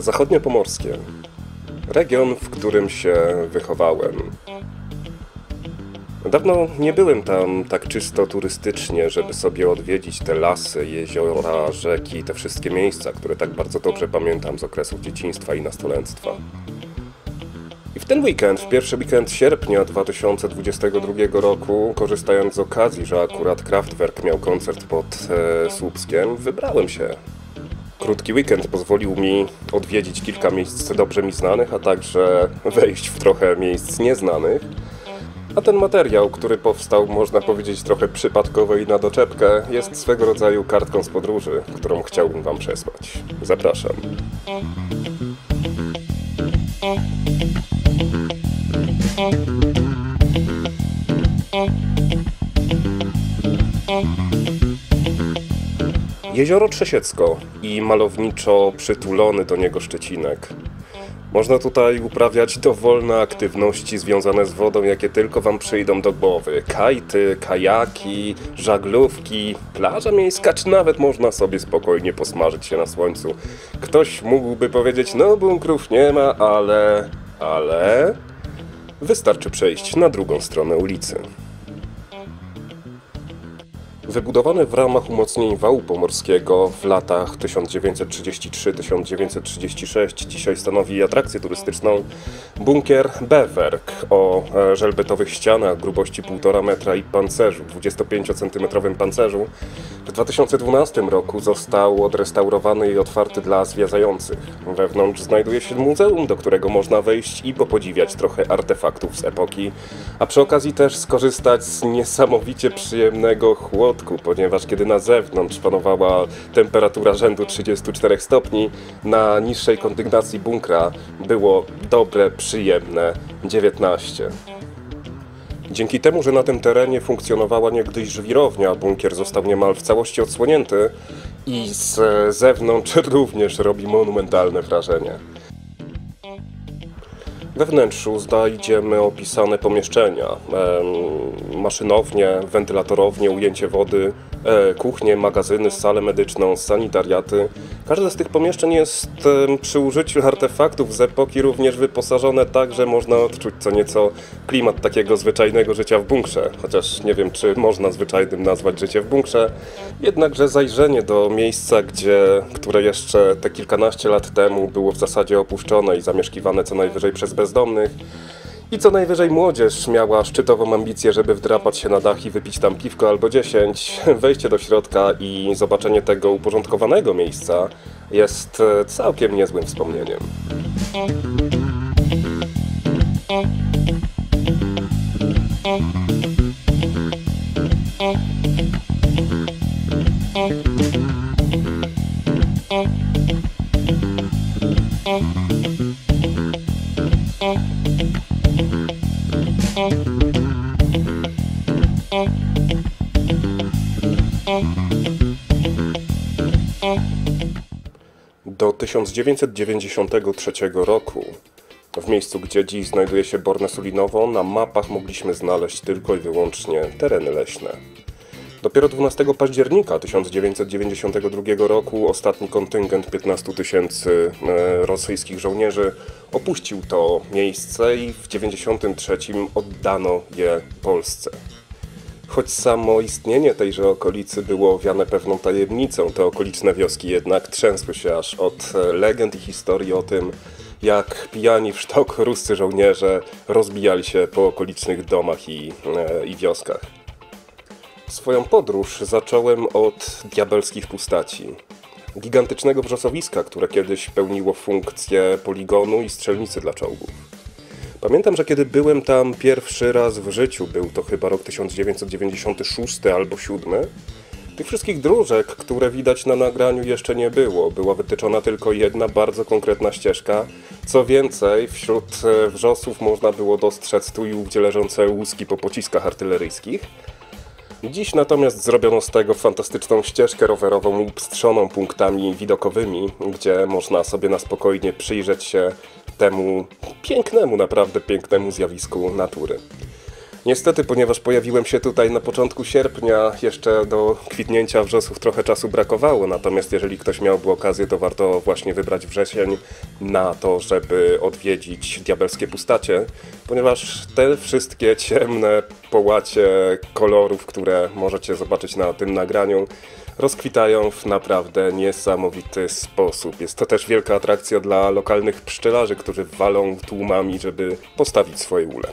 Zachodniopomorskie. Region, w którym się wychowałem. Dawno nie byłem tam tak czysto turystycznie, żeby sobie odwiedzić te lasy, jeziora, rzeki, te wszystkie miejsca, które tak bardzo dobrze pamiętam z okresów dzieciństwa i nastolenstwa. I w ten weekend, w pierwszy weekend sierpnia 2022 roku, korzystając z okazji, że akurat Kraftwerk miał koncert pod Słupskiem, wybrałem się. Krótki weekend pozwolił mi odwiedzić kilka miejsc dobrze mi znanych, a także wejść w trochę miejsc nieznanych. A ten materiał, który powstał, można powiedzieć, trochę przypadkowo i na doczepkę, jest swego rodzaju kartką z podróży, którą chciałbym Wam przesłać. Zapraszam. Jezioro Trzesiecko i malowniczo przytulony do niego Szczecinek. Można tutaj uprawiać dowolne aktywności związane z wodą, jakie tylko Wam przyjdą do głowy. Kajty, kajaki, żaglówki, plaża miejska, czy nawet można sobie spokojnie posmażyć się na słońcu. Ktoś mógłby powiedzieć, no bunkrów nie ma, ale... Wystarczy przejść na drugą stronę ulicy. Wybudowany w ramach umocnień wału pomorskiego w latach 1933-1936, dzisiaj stanowi atrakcję turystyczną bunkier Bewerk o żelbetowych ścianach, grubości 1,5 metra i pancerzu, 25-centymetrowym pancerzu. W 2012 roku został odrestaurowany i otwarty dla zwiedzających. Wewnątrz znajduje się muzeum, do którego można wejść i popodziwiać trochę artefaktów z epoki, a przy okazji też skorzystać z niesamowicie przyjemnego chłodku, ponieważ kiedy na zewnątrz panowała temperatura rzędu 34 stopni, na niższej kondygnacji bunkra było dobre, przyjemne 19. Dzięki temu, że na tym terenie funkcjonowała niegdyś żwirownia, bunkier został niemal w całości odsłonięty i z zewnątrz również robi monumentalne wrażenie. We wnętrzu znajdziemy opisane pomieszczenia, maszynownie, wentylatorownie, ujęcie wody, kuchnię, magazyny, salę medyczną, sanitariaty. Każde z tych pomieszczeń jest przy użyciu artefaktów z epoki również wyposażone tak, że można odczuć co nieco klimat takiego zwyczajnego życia w bunkrze. Chociaż nie wiem, czy można zwyczajnym nazwać życie w bunkrze. Jednakże zajrzenie do miejsca, które jeszcze te kilkanaście lat temu było w zasadzie opuszczone i zamieszkiwane co najwyżej przez bezdomnych, i co najwyżej młodzież miała szczytową ambicję, żeby wdrapać się na dach i wypić tam piwko albo 10. Wejście do środka i zobaczenie tego uporządkowanego miejsca jest całkiem niezłym wspomnieniem. Do 1993 roku, w miejscu gdzie dziś znajduje się Borne Sulinowo, na mapach mogliśmy znaleźć tylko i wyłącznie tereny leśne. Dopiero 12 października 1992 roku ostatni kontyngent 15 000 rosyjskich żołnierzy opuścił to miejsce i w 1993 oddano je Polsce. Choć samo istnienie tejże okolicy było owiane pewną tajemnicą, te okoliczne wioski jednak trzęsły się aż od legend i historii o tym, jak pijani w sztok ruscy żołnierze rozbijali się po okolicznych domach i wioskach. Swoją podróż zacząłem od diabelskich pustaci. Gigantycznego wrzosowiska, które kiedyś pełniło funkcję poligonu i strzelnicy dla czołgów. Pamiętam, że kiedy byłem tam pierwszy raz w życiu, był to chyba rok 1996 albo 2007, tych wszystkich dróżek, które widać na nagraniu, jeszcze nie było. Była wytyczona tylko jedna bardzo konkretna ścieżka. Co więcej, wśród wrzosów można było dostrzec tu i ówdzie leżące łuski po pociskach artyleryjskich. Dziś natomiast zrobiono z tego fantastyczną ścieżkę rowerową upstrzoną punktami widokowymi, gdzie można sobie na spokojnie przyjrzeć się temu pięknemu, naprawdę pięknemu zjawisku natury. Niestety, ponieważ pojawiłem się tutaj na początku sierpnia, jeszcze do kwitnięcia wrzosów trochę czasu brakowało, natomiast jeżeli ktoś miałby okazję, to warto właśnie wybrać wrzesień na to, żeby odwiedzić Diabelskie Pustacie, ponieważ te wszystkie ciemne połacie kolorów, które możecie zobaczyć na tym nagraniu, rozkwitają w naprawdę niesamowity sposób. Jest to też wielka atrakcja dla lokalnych pszczelarzy, którzy walą tłumami, żeby postawić swoje ule.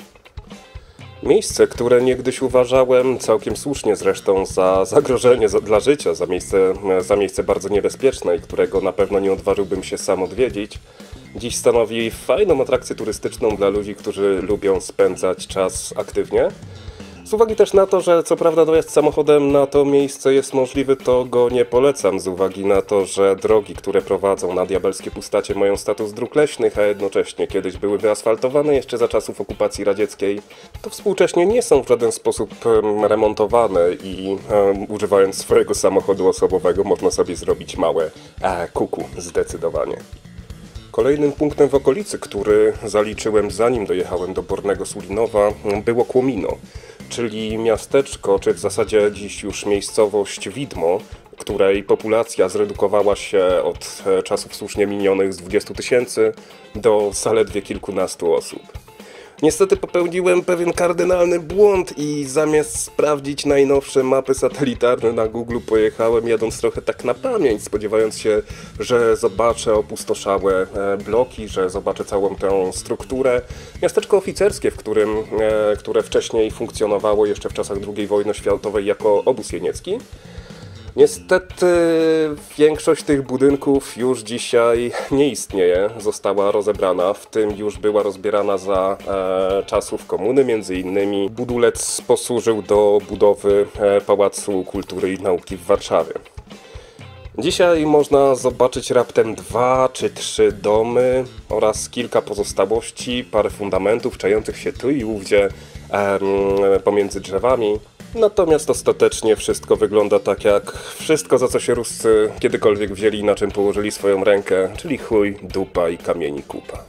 Miejsce, które niegdyś uważałem, całkiem słusznie zresztą, za zagrożenie dla życia, za miejsce bardzo niebezpieczne i którego na pewno nie odważyłbym się sam odwiedzić, dziś stanowi fajną atrakcję turystyczną dla ludzi, którzy lubią spędzać czas aktywnie. Z uwagi też na to, że co prawda dojazd samochodem na to miejsce jest możliwy, to go nie polecam, z uwagi na to, że drogi, które prowadzą na Diabelskie Pustacie, mają status dróg leśnych, a jednocześnie kiedyś były wyasfaltowane jeszcze za czasów okupacji radzieckiej, to współcześnie nie są w żaden sposób remontowane i używając swojego samochodu osobowego można sobie zrobić małe kuku, zdecydowanie. Kolejnym punktem w okolicy, który zaliczyłem zanim dojechałem do Bornego Sulinowa, było Kłomino, czyli miasteczko, czy w zasadzie dziś już miejscowość Widmo, której populacja zredukowała się od czasów słusznie minionych z 20 000 do zaledwie kilkunastu osób. Niestety popełniłem pewien kardynalny błąd i zamiast sprawdzić najnowsze mapy satelitarne na Google, pojechałem jadąc trochę tak na pamięć, spodziewając się, że zobaczę opustoszałe bloki, że zobaczę całą tę strukturę. Miasteczko oficerskie, które wcześniej funkcjonowało jeszcze w czasach II wojny światowej jako obóz jeniecki. Niestety większość tych budynków już dzisiaj nie istnieje, została rozebrana, w tym już była rozbierana za czasów komuny, między innymi budulec posłużył do budowy Pałacu Kultury i Nauki w Warszawie. Dzisiaj można zobaczyć raptem 2 czy 3 domy oraz kilka pozostałości, parę fundamentów czających się tu i ówdzie pomiędzy drzewami. Natomiast ostatecznie wszystko wygląda tak jak wszystko, za co się Ruscy kiedykolwiek wzięli i na czym położyli swoją rękę, czyli chuj, dupa i kamieni kupa.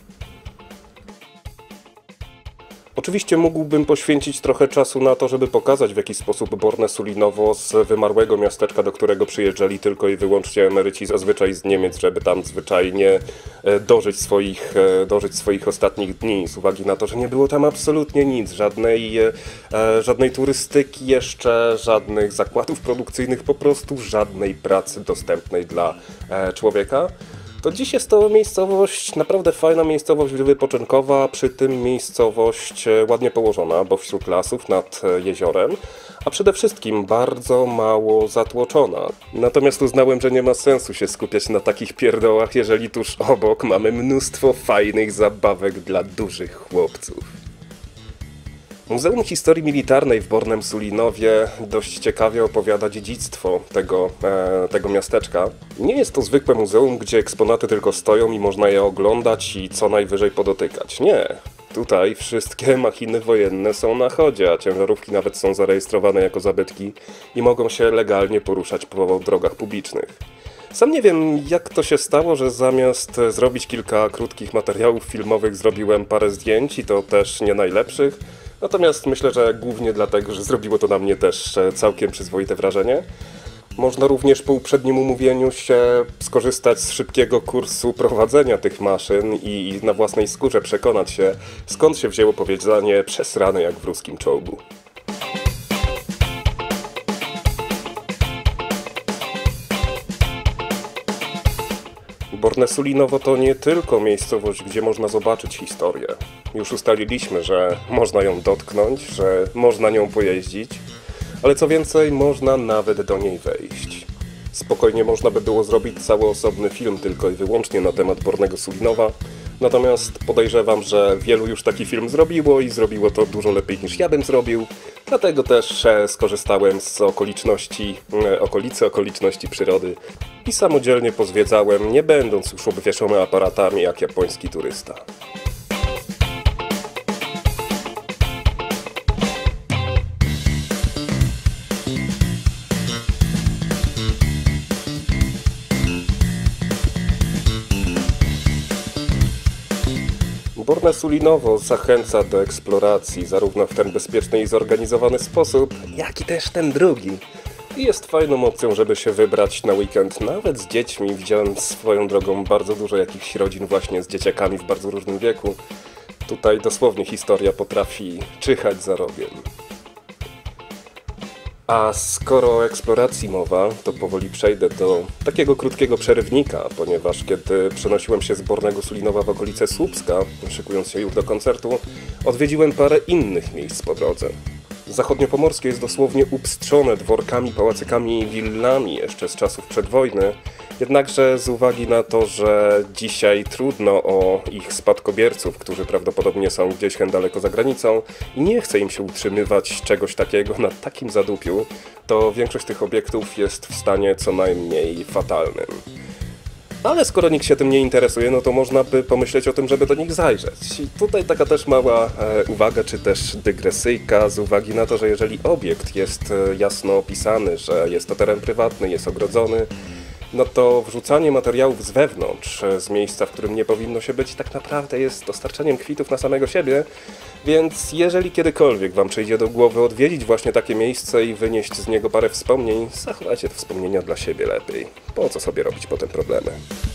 Oczywiście mógłbym poświęcić trochę czasu na to, żeby pokazać, w jaki sposób Borne Sulinowo z wymarłego miasteczka, do którego przyjeżdżali tylko i wyłącznie emeryci zazwyczaj z Niemiec, żeby tam zwyczajnie dożyć swoich ostatnich dni, z uwagi na to, że nie było tam absolutnie nic, żadnej turystyki jeszcze, żadnych zakładów produkcyjnych, po prostu żadnej pracy dostępnej dla człowieka. To dziś jest to miejscowość, naprawdę fajna miejscowość wypoczynkowa, przy tym miejscowość ładnie położona, bo wśród lasów nad jeziorem, a przede wszystkim bardzo mało zatłoczona. Natomiast uznałem, że nie ma sensu się skupiać na takich pierdołach, jeżeli tuż obok mamy mnóstwo fajnych zabawek dla dużych chłopców. Muzeum Historii Militarnej w Bornem Sulinowie dość ciekawie opowiada dziedzictwo tego miasteczka. Nie jest to zwykłe muzeum, gdzie eksponaty tylko stoją i można je oglądać i co najwyżej podotykać. Nie. Tutaj wszystkie machiny wojenne są na chodzie, a ciężarówki nawet są zarejestrowane jako zabytki i mogą się legalnie poruszać po drogach publicznych. Sam nie wiem, jak to się stało, że zamiast zrobić kilka krótkich materiałów filmowych zrobiłem parę zdjęć i to też nie najlepszych. Natomiast myślę, że głównie dlatego, że zrobiło to na mnie też całkiem przyzwoite wrażenie. Można również po uprzednim umówieniu się skorzystać z szybkiego kursu prowadzenia tych maszyn i na własnej skórze przekonać się, skąd się wzięło powiedzenie przesrane jak w ruskim czołgu. Borne Sulinowo to nie tylko miejscowość, gdzie można zobaczyć historię. Już ustaliliśmy, że można ją dotknąć, że można nią pojeździć, ale co więcej, można nawet do niej wejść. Spokojnie można by było zrobić cały osobny film tylko i wyłącznie na temat Bornego Sulinowa, natomiast podejrzewam, że wielu już taki film zrobiło i zrobiło to dużo lepiej niż ja bym zrobił, dlatego też skorzystałem z okoliczności przyrody i samodzielnie pozwiedzałem, nie będąc już obwieszony aparatami jak japoński turysta. Borne-Sulinowo zachęca do eksploracji zarówno w ten bezpieczny i zorganizowany sposób, jak i też ten drugi. I jest fajną opcją, żeby się wybrać na weekend nawet z dziećmi. Widziałem swoją drogą bardzo dużo jakichś rodzin właśnie z dzieciakami w bardzo różnym wieku. Tutaj dosłownie historia potrafi czyhać za rogiem. A skoro o eksploracji mowa, to powoli przejdę do takiego krótkiego przerywnika, ponieważ kiedy przenosiłem się z Bornego Sulinowa w okolice Słupska, szykując się już do koncertu, odwiedziłem parę innych miejsc po drodze. Zachodniopomorskie jest dosłownie upstrzone dworkami, pałacykami i willami jeszcze z czasów przedwojny, jednakże z uwagi na to, że dzisiaj trudno o ich spadkobierców, którzy prawdopodobnie są gdzieś daleko za granicą i nie chce im się utrzymywać czegoś takiego na takim zadupiu, to większość tych obiektów jest w stanie co najmniej fatalnym. Ale skoro nikt się tym nie interesuje, no to można by pomyśleć o tym, żeby do nich zajrzeć. I tutaj taka też mała uwaga, czy też dygresyjka z uwagi na to, że jeżeli obiekt jest jasno opisany, że jest to teren prywatny, jest ogrodzony, no to wrzucanie materiałów z wewnątrz, z miejsca, w którym nie powinno się być, tak naprawdę jest dostarczaniem kwitów na samego siebie, więc jeżeli kiedykolwiek Wam przyjdzie do głowy odwiedzić właśnie takie miejsce i wynieść z niego parę wspomnień, zachowajcie te wspomnienia dla siebie lepiej. Po co sobie robić potem problemy?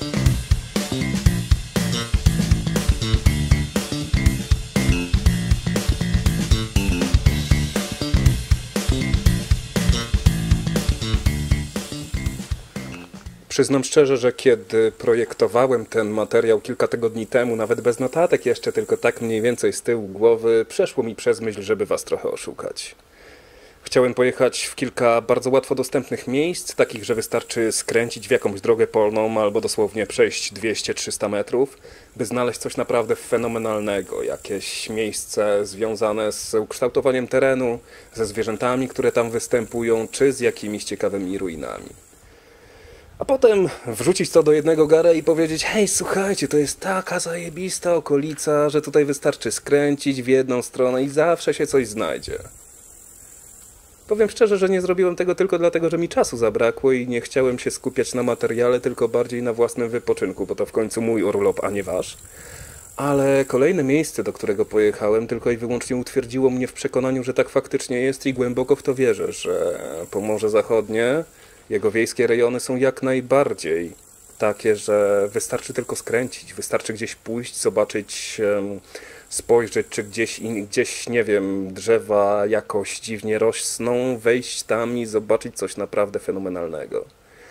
Przyznam szczerze, że kiedy projektowałem ten materiał kilka tygodni temu, nawet bez notatek jeszcze, tylko tak mniej więcej z tyłu głowy, przeszło mi przez myśl, żeby Was trochę oszukać. Chciałem pojechać w kilka bardzo łatwo dostępnych miejsc, takich, że wystarczy skręcić w jakąś drogę polną albo dosłownie przejść 200-300 metrów, by znaleźć coś naprawdę fenomenalnego, jakieś miejsce związane z ukształtowaniem terenu, ze zwierzętami, które tam występują, czy z jakimiś ciekawymi ruinami. A potem wrzucić to do jednego gara i powiedzieć: hej, słuchajcie, to jest taka zajebista okolica, że tutaj wystarczy skręcić w jedną stronę i zawsze się coś znajdzie. Powiem szczerze, że nie zrobiłem tego tylko dlatego, że mi czasu zabrakło i nie chciałem się skupiać na materiale, tylko bardziej na własnym wypoczynku, bo to w końcu mój urlop, a nie wasz. Ale kolejne miejsce, do którego pojechałem, tylko i wyłącznie utwierdziło mnie w przekonaniu, że tak faktycznie jest i głęboko w to wierzę, że Pomorze Zachodnie, jego wiejskie rejony są jak najbardziej takie, że wystarczy tylko skręcić, wystarczy gdzieś pójść, zobaczyć, spojrzeć, czy gdzieś, nie wiem, drzewa jakoś dziwnie rosną, wejść tam i zobaczyć coś naprawdę fenomenalnego.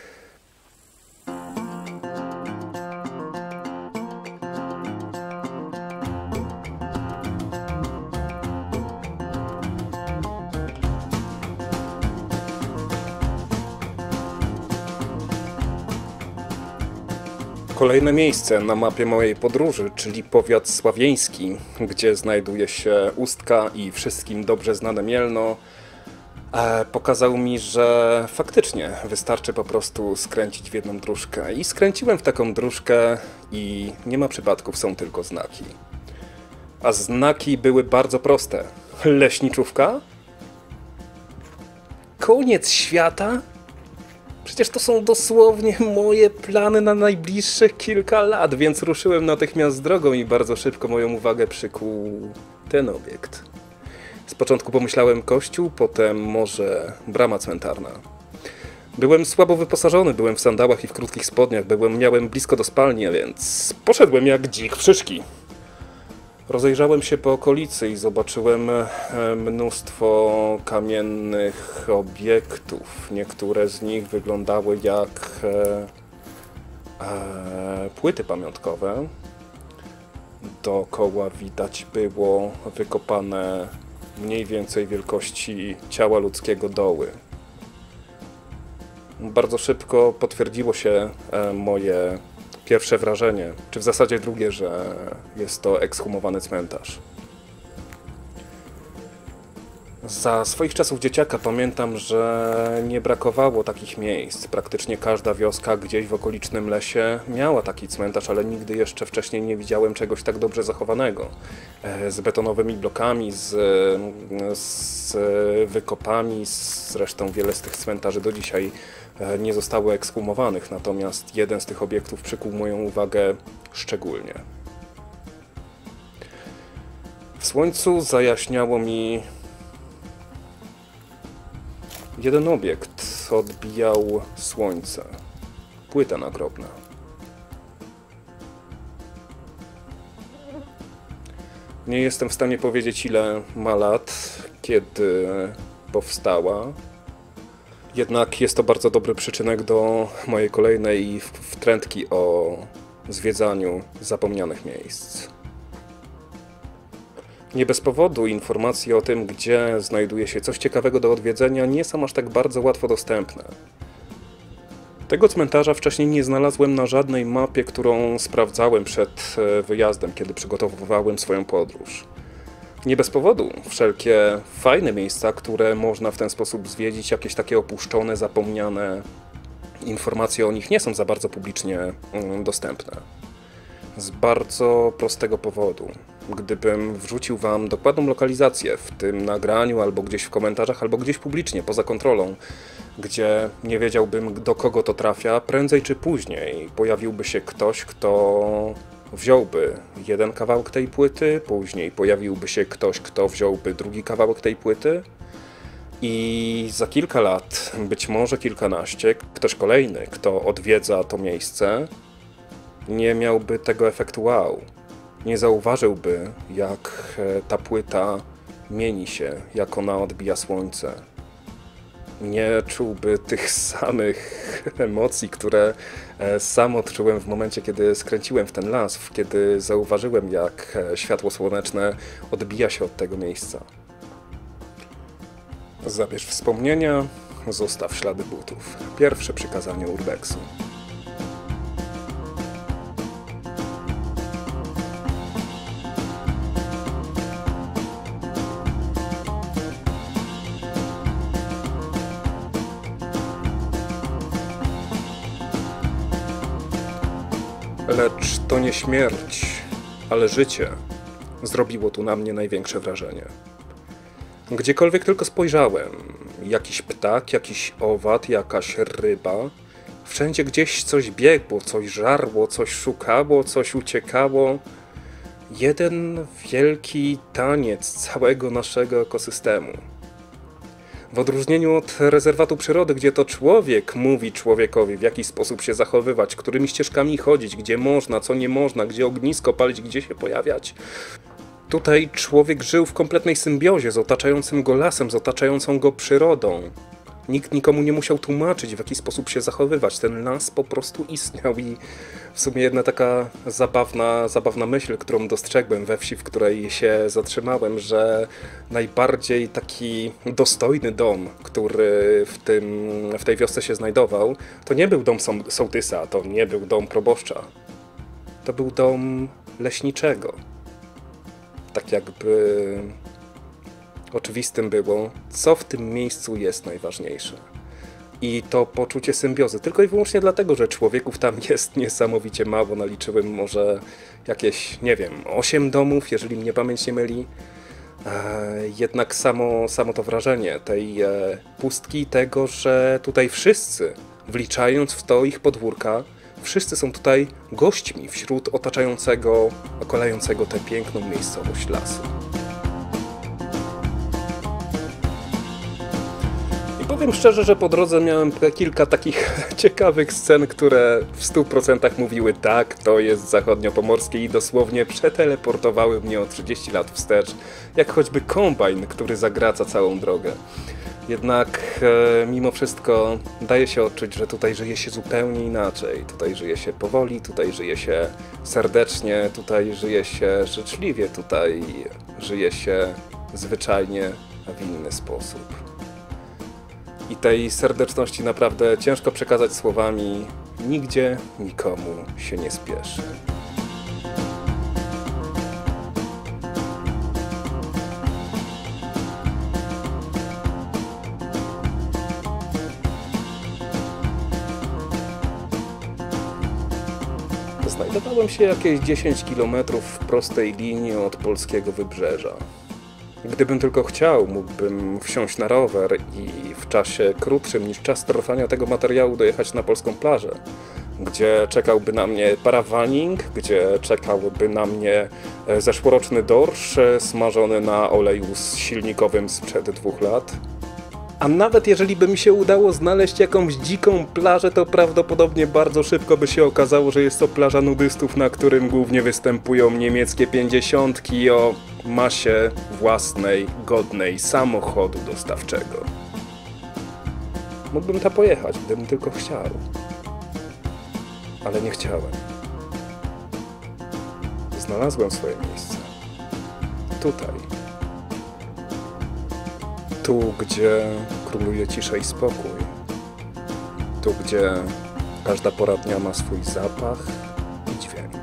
Kolejne miejsce na mapie mojej podróży, czyli powiat sławieński, gdzie znajduje się Ustka i wszystkim dobrze znane Mielno, pokazał mi, że faktycznie wystarczy po prostu skręcić w jedną dróżkę. I skręciłem w taką dróżkę i nie ma przypadków, są tylko znaki. A znaki były bardzo proste. Leśniczówka? Koniec świata? Przecież to są dosłownie moje plany na najbliższych kilka lat, więc ruszyłem natychmiast drogą i bardzo szybko moją uwagę przykuł ten obiekt. Z początku pomyślałem kościół, potem może brama cmentarna. Byłem słabo wyposażony, byłem w sandałach i w krótkich spodniach, miałem blisko do spalni, więc poszedłem jak dzik w szyszki. Rozejrzałem się po okolicy i zobaczyłem mnóstwo kamiennych obiektów. Niektóre z nich wyglądały jak płyty pamiątkowe. Dookoła widać było wykopane mniej więcej wielkości ciała ludzkiego doły. Bardzo szybko potwierdziło się moje pierwsze wrażenie, czy w zasadzie drugie, że jest to ekshumowany cmentarz. Za swoich czasów dzieciaka pamiętam, że nie brakowało takich miejsc. Praktycznie każda wioska gdzieś w okolicznym lesie miała taki cmentarz, ale nigdy jeszcze wcześniej nie widziałem czegoś tak dobrze zachowanego. Z betonowymi blokami, z wykopami, zresztą wiele z tych cmentarzy do dzisiaj nie zostało ekshumowanych, natomiast jeden z tych obiektów przykuł moją uwagę szczególnie. W słońcu zajaśniało mi jeden obiekt. Odbijał słońce. Płyta nagrobna. Nie jestem w stanie powiedzieć, ile ma lat, kiedy powstała. Jednak jest to bardzo dobry przyczynek do mojej kolejnej wtrętki o zwiedzaniu zapomnianych miejsc. Nie bez powodu informacje o tym, gdzie znajduje się coś ciekawego do odwiedzenia, nie są aż tak bardzo łatwo dostępne. Tego cmentarza wcześniej nie znalazłem na żadnej mapie, którą sprawdzałem przed wyjazdem, kiedy przygotowywałem swoją podróż. Nie bez powodu wszelkie fajne miejsca, które można w ten sposób zwiedzić, jakieś takie opuszczone, zapomniane, informacje o nich nie są za bardzo publicznie dostępne. Z bardzo prostego powodu. Gdybym wrzucił wam dokładną lokalizację w tym nagraniu, albo gdzieś w komentarzach, albo gdzieś publicznie, poza kontrolą, gdzie nie wiedziałbym, do kogo to trafia, prędzej czy później pojawiłby się ktoś, kto wziąłby jeden kawałek tej płyty, później pojawiłby się ktoś, kto wziąłby drugi kawałek tej płyty i za kilka lat, być może kilkanaście, ktoś kolejny, kto odwiedza to miejsce, nie miałby tego efektu wow. Nie zauważyłby, jak ta płyta mieni się, jak ona odbija słońce. Nie czułby tych samych emocji, które sam odczułem w momencie, kiedy skręciłem w ten las, kiedy zauważyłem, jak światło słoneczne odbija się od tego miejsca. Zabierz wspomnienia, zostaw ślady butów. Pierwsze przykazanie urbexu. Lecz to nie śmierć, ale życie zrobiło tu na mnie największe wrażenie. Gdziekolwiek tylko spojrzałem, jakiś ptak, jakiś owad, jakaś ryba, wszędzie gdzieś coś biegło, coś żarło, coś szukało, coś uciekało. Jeden wielki taniec całego naszego ekosystemu. W odróżnieniu od rezerwatu przyrody, gdzie to człowiek mówi człowiekowi, w jaki sposób się zachowywać, którymi ścieżkami chodzić, gdzie można, co nie można, gdzie ognisko palić, gdzie się pojawiać. Tutaj człowiek żył w kompletnej symbiozie z otaczającym go lasem, z otaczającą go przyrodą. Nikt nikomu nie musiał tłumaczyć, w jaki sposób się zachowywać. Ten las po prostu istniał i w sumie jedna taka zabawna myśl, którą dostrzegłem we wsi, w której się zatrzymałem, że najbardziej taki dostojny dom, który w tej wiosce się znajdował, to nie był dom sołtysa, to nie był dom proboszcza. To był dom leśniczego. Tak jakby oczywistym było, co w tym miejscu jest najważniejsze. I to poczucie symbiozy. Tylko i wyłącznie dlatego, że człowieków tam jest niesamowicie mało. Naliczyłem może jakieś, nie wiem, 8 domów, jeżeli mnie pamięć nie myli. Jednak samo to wrażenie tej pustki, tego, że tutaj wszyscy, wliczając w to ich podwórka, wszyscy są tutaj gośćmi wśród otaczającego, okalającego tę piękną miejscowość lasu. I powiem szczerze, że po drodze miałem kilka takich ciekawych scen, które w 100% mówiły tak, to jest zachodniopomorskie i dosłownie przeteleportowały mnie o 30 lat wstecz, jak choćby kombajn, który zagraca całą drogę. Jednak mimo wszystko daje się odczuć, że tutaj żyje się zupełnie inaczej. Tutaj żyje się powoli, tutaj żyje się serdecznie, tutaj żyje się życzliwie, tutaj żyje się zwyczajnie, a w inny sposób. I tej serdeczności naprawdę ciężko przekazać słowami. Nigdzie nikomu się nie spieszy. Znajdowałem się jakieś 10 km w prostej linii od polskiego wybrzeża. Gdybym tylko chciał, mógłbym wsiąść na rower i w czasie krótszym niż czas trwania tego materiału dojechać na polską plażę. gdzie czekałby na mnie parawaning, gdzie czekałby na mnie zeszłoroczny dorsz smażony na oleju silnikowym sprzed 2 lat. A nawet jeżeli by mi się udało znaleźć jakąś dziką plażę, to prawdopodobnie bardzo szybko by się okazało, że jest to plaża nudystów, na którym głównie występują niemieckie 50 o masie własnej, godnej samochodu dostawczego. Mógłbym tam pojechać, gdybym tylko chciał. Ale nie chciałem. Znalazłem swoje miejsce. Tutaj. Tu, gdzie króluje cisza i spokój. Tu, gdzie każda pora dnia ma swój zapach i dźwięk.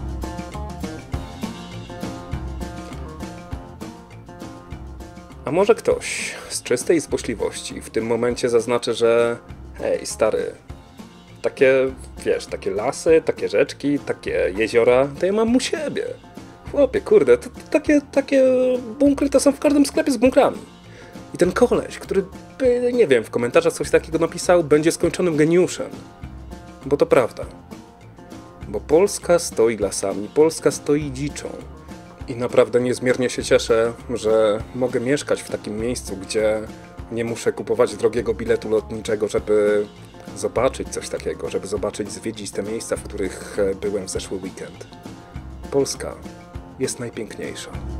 A może ktoś z czystej złośliwości w tym momencie zaznaczy, że hej, stary, takie, wiesz, takie lasy, takie rzeczki, takie jeziora, to ja mam u siebie. Chłopie, kurde, takie bunkry to są w każdym sklepie z bunkrami. I ten koleś, który by, nie wiem, w komentarzach coś takiego napisał, będzie skończonym geniuszem. Bo to prawda. Bo Polska stoi lasami, Polska stoi dziczą. I naprawdę niezmiernie się cieszę, że mogę mieszkać w takim miejscu, gdzie nie muszę kupować drogiego biletu lotniczego, żeby zobaczyć coś takiego, żeby zobaczyć, zwiedzić te miejsca, w których byłem w zeszły weekend. Polska jest najpiękniejsza.